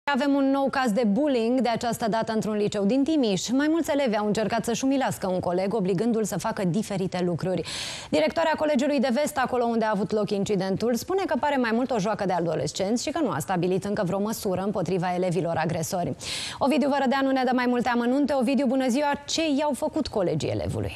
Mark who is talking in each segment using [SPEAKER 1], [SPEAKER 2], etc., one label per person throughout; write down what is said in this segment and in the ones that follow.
[SPEAKER 1] Avem un nou caz de bullying, de această dată într-un liceu din Timiș. Mai mulți elevi au încercat să-și umilească un coleg, obligându-l să facă diferite lucruri. Directoarea Colegiului de Vest, acolo unde a avut loc incidentul, spune că pare mai mult o joacă de adolescenți și că nu a stabilit încă vreo măsură împotriva elevilor agresori. Ovidiu Vărădeanu ne dă mai multe amănunte. Ovidiu, bună ziua! Ce i-au făcut colegii elevului?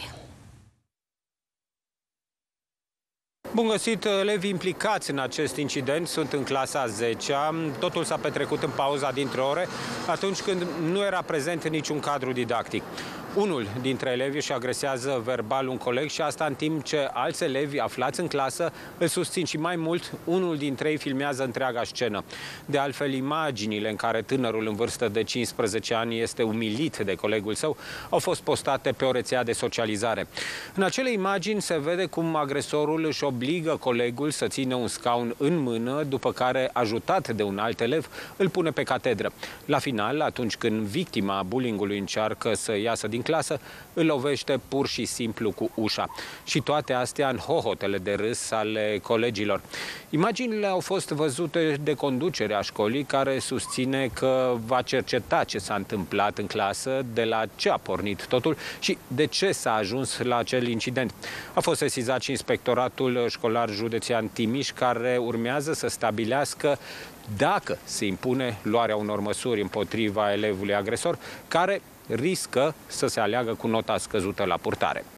[SPEAKER 2] Bun găsit! Elevii implicați în acest incident sunt în clasa 10-a. Totul s-a petrecut în pauza dintre ore, atunci când nu era prezent în niciun cadru didactic. Unul dintre elevi își agresează verbal un coleg și asta în timp ce alți elevi aflați în clasă îl susțin și mai mult, unul dintre ei filmează întreaga scenă. De altfel, imaginile în care tânărul în vârstă de 15 ani este umilit de colegul său au fost postate pe o rețea de socializare. În acele imagini se vede cum agresorul își obligă colegul să țină un scaun în mână, după care, ajutat de un alt elev, îl pune pe catedră. La final, atunci când victima bullyingului încearcă să iasă din clasă, îl lovește pur și simplu cu ușa. Și toate astea în hohotele de râs ale colegilor. Imaginile au fost văzute de conducerea școlii, care susține că va cerceta ce s-a întâmplat în clasă, de la ce a pornit totul și de ce s-a ajuns la acel incident. A fost sesizat și Inspectoratul Școlar Județean Timiș, care urmează să stabilească dacă se impune luarea unor măsuri împotriva elevului agresor, care riscă să se aleagă cu nota scăzută la purtare.